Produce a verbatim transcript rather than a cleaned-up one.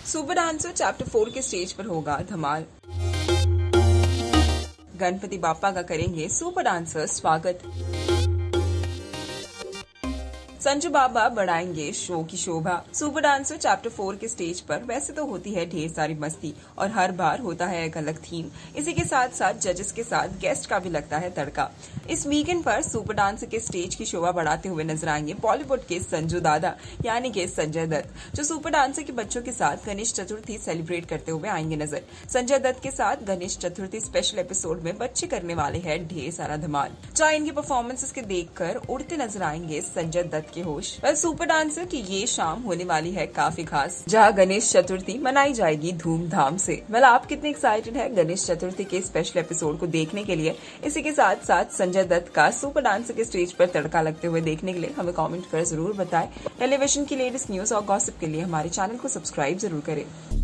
Super dancer chapter four के stage पर होगा धमाल। गणपति बाप्पा का करेंगे सुपर डांसर स्वागत। संजू बाबा बढ़ाएंगे शो की शोभा। सुपर डांसर चैप्टर फोर के स्टेज पर वैसे तो होती है ढेर सारी मस्ती और हर बार होता है एक अलग थीम। इसी के साथ साथ जजेस के साथ गेस्ट का भी लगता है तड़का। इस वीकेंड पर सुपर डांसर के स्टेज की शोभा बढ़ाते हुए नजर आएंगे बॉलीवुड के संजू दादा यानी के संजय दत्त, जो सुपर डांसर के बच्चों के साथ गणेश चतुर्थी सेलिब्रेट करते हुए आएंगे नजर। संजय दत्त के साथ गणेश चतुर्थी स्पेशल एपिसोड में बच्चे करने वाले हैं ढेर सारा धमाल। चाहे इनकी परफॉर्मेंसेस के देखकर उड़ते नजर आएंगे संजय दत्त के होश। पर सुपर डांसर की ये शाम होने वाली है काफी खास, जहां गणेश चतुर्थी मनाई जाएगी धूमधाम से। वेल, आप कितने एक्साइटेड है गणेश चतुर्थी के स्पेशल एपिसोड को देखने के लिए? इसी के साथ साथ संजय दत्त का सुपर डांसर के स्टेज पर तड़का लगते हुए देखने के लिए हमें कमेंट कर जरूर बताएं। टेलीविजन की लेटेस्ट न्यूज और गॉसिप के लिए हमारे चैनल को सब्सक्राइब जरूर करें।